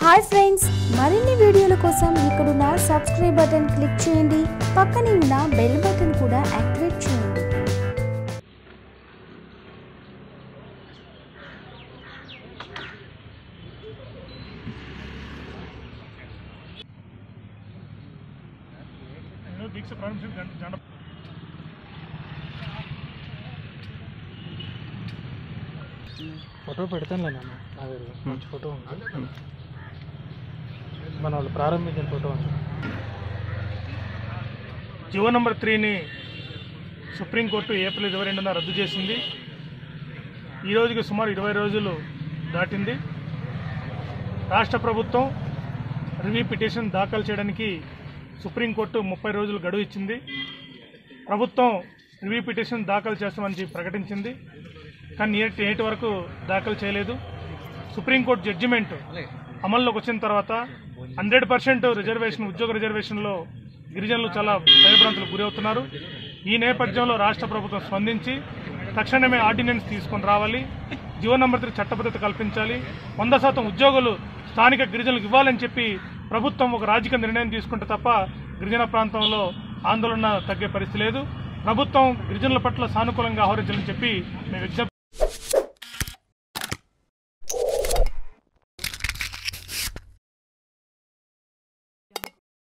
Hi friends, మరిన్ని వీడియోల కోసం ఇక్కడున్న సబ్స్క్రైబ్ బటన్ క్లిక్ చేయండి. పక్కనే ఉన్న బెల్ బటన్ కూడా యాక్టివేట్ చేయండి. ఫోటో పెడతాను లేనమ్మా, అది మంచి ఫోటో ఉంది, మన వాళ్ళు ప్రారంభించిన ఫోటో ఉంది. జీవో నంబర్ 3ని సుప్రీంకోర్టు ఏప్రిల్ 22న రద్దు చేసింది. ఈ రోజుకి సుమారు 20 రోజులు దాటింది. రాష్ట్ర ప్రభుత్వం రివ్యూ పిటిషన్ దాఖలు చేయడానికి సుప్రీంకోర్టు 30 రోజులు గడువు ఇచ్చింది. ప్రభుత్వం రివ్యూ పిటిషన్ దాఖలు చేస్తామని ప్రకటించింది, కానీ నేటి వరకు దాఖలు చేయలేదు. సుప్రీంకోర్టు జడ్జిమెంట్ అమల్లోకి వచ్చిన తర్వాత 100% రిజర్వేషన్, ఉద్యోగ రిజర్వేషన్లో గిరిజనులు చాలా భయభ్రాంతులకు గురవుతున్నారు. ఈ నేపథ్యంలో రాష్ట్ర ప్రభుత్వం స్పందించి తక్షణమే ఆర్డినెన్స్ తీసుకొని రావాలి, జీవో నంబర్ 3 చట్టబద్ధత కల్పించాలి, 100% ఉద్యోగులు స్థానిక గిరిజనులకు ఇవ్వాలని చెప్పి ప్రభుత్వం ఒక రాజకీయ నిర్ణయం తీసుకుంటే తప్ప గిరిజన ప్రాంతంలో ఆందోళన తగ్గే పరిస్థితి లేదు. ప్రభుత్వం గిరిజనుల పట్ల సానుకూలంగా వ్యవహరించాలని చెప్పి మేము విజ్ఞప్తి